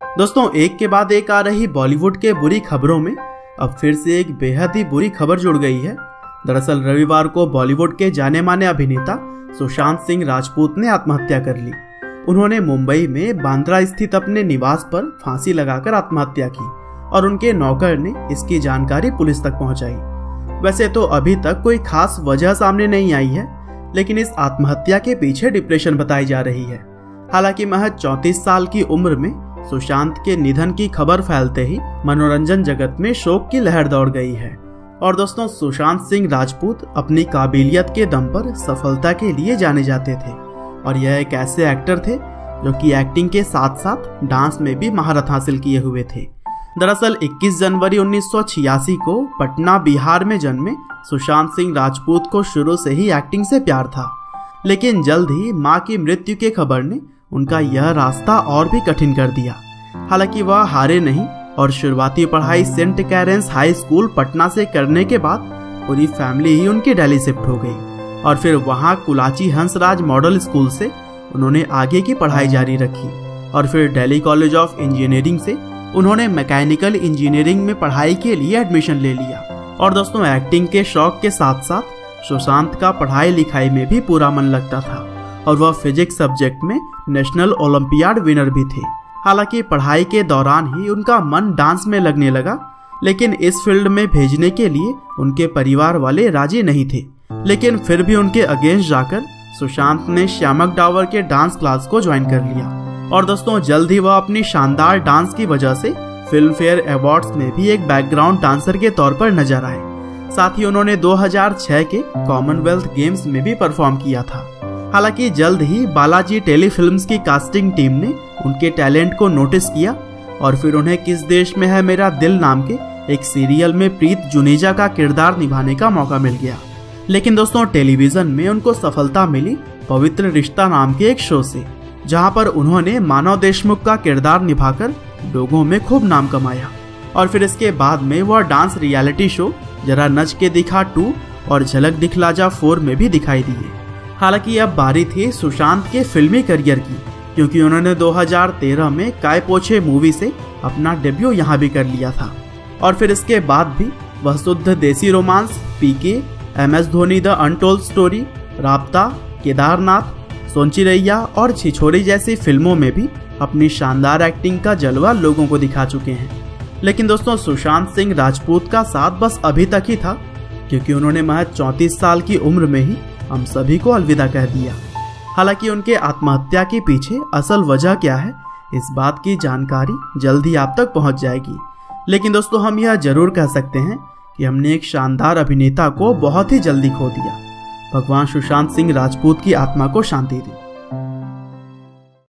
दोस्तों, एक के बाद एक आ रही बॉलीवुड के बुरी खबरों में अब फिर से एक बेहद ही बुरी खबर जुड़ गई है। दरअसल रविवार को बॉलीवुड के जाने माने अभिनेता सुशांत सिंह राजपूत ने आत्महत्या कर ली। उन्होंने मुंबई में बांद्रा स्थित अपने निवास पर फांसी लगाकर आत्महत्या की और उनके नौकर ने इसकी जानकारी पुलिस तक पहुंचाई। वैसे तो अभी तक कोई खास वजह सामने नहीं आई है, लेकिन इस आत्महत्या के पीछे डिप्रेशन बताई जा रही है। हालांकि महज 34 साल की उम्र में सुशांत के निधन की खबर फैलते ही मनोरंजन जगत में शोक की लहर दौड़ गई है। और दोस्तों, सुशांत सिंह राजपूत अपनी काबिलियत के दम पर सफलता के लिए जाने जाते थे और यह एक ऐसे एक्टर थे जो कि एक्टिंग के साथ साथ डांस में भी महारत हासिल किए हुए थे। दरअसल 21 जनवरी 1986 को पटना, बिहार में जन्मे सुशांत सिंह राजपूत को शुरू से ही एक्टिंग से प्यार था, लेकिन जल्द ही मां की मृत्यु की खबर ने उनका यह रास्ता और भी कठिन कर दिया। हालांकि वह हारे नहीं और शुरुआती पढ़ाई saint Karen's high school Patna से करने के बाद पूरी फैमिली ही उनकी दिल्ली शिफ्ट हो गई और फिर वहां कुलाची हंसराज मॉडल स्कूल से उन्होंने आगे की पढ़ाई जारी रखी और फिर दिल्ली कॉलेज ऑफ इंजीनियरिंग से उन्होंने मैकेनिकल इंजीनियरिंग में पढ़ाई के लिए एडमिशन ले लिया। और दोस्तों, एक्टिंग के शौक के साथ साथ सुशांत का पढ़ाई लिखाई में भी पूरा मन लगता था और वह फिजिक्स सब्जेक्ट में नेशनल ओलंपियाड विनर भी थे। हालांकि पढ़ाई के दौरान ही उनका मन डांस में लगने लगा, लेकिन इस फील्ड में भेजने के लिए उनके परिवार वाले राजी नहीं थे। लेकिन फिर भी उनके अगेंस्ट जाकर सुशांत ने श्यामक डावर के डांस क्लास को ज्वाइन कर लिया और दोस्तों, जल्द ही वह अपनी शानदार डांस की वजह से फिल्म फेयर अवार्ड्स में भी एक बैकग्राउंड डांसर के तौर पर नजर आए। साथ ही उन्होंने 2006 के कॉमनवेल्थ गेम्स में भी परफॉर्म किया था। हालांकि जल्द ही बालाजी टेलीफिल्म्स की कास्टिंग टीम ने उनके टैलेंट को नोटिस किया और फिर उन्हें किस देश में है मेरा दिल नाम के एक सीरियल में प्रीत जुनेजा का किरदार निभाने का मौका मिल गया। लेकिन दोस्तों, टेलीविजन में उनको सफलता मिली पवित्र रिश्ता नाम के एक शो से, जहां पर उन्होंने मानव देशमुख का किरदार निभाकर लोगों में खूब नाम कमाया। और फिर इसके बाद में वह डांस रियलिटी शो जरा नच के दिखा 2 और झलक दिखला जा 4 में भी दिखाई दिए। हालांकि अब बारी थी सुशांत के फिल्मी करियर की, क्योंकि उन्होंने 2013 में काय पोछे मूवी से अपना डेब्यू यहाँ भी कर लिया था। और फिर इसके बाद भी वह Shuddh Desi romance, PK, MS Dhoni the untold story, Raabta, Kedarnath, Sonchiriya और छिछोरे जैसी फिल्मों में भी अपनी शानदार एक्टिंग का जलवा लोगों को दिखा चुके हैं। लेकिन दोस्तों, सुशांत सिंह राजपूत का साथ बस अभी तक ही था, क्योंकि उन्होंने महज 34 साल की उम्र में ही हम सभी को अलविदा कह दिया। हालांकि उनके आत्महत्या के पीछे असल वजह क्या है, इस बात की जानकारी जल्द ही आप तक पहुंच जाएगी। लेकिन दोस्तों, हम यह जरूर कह सकते हैं कि हमने एक शानदार अभिनेता को बहुत ही जल्दी खो दिया। भगवान सुशांत सिंह राजपूत की आत्मा को शांति दी।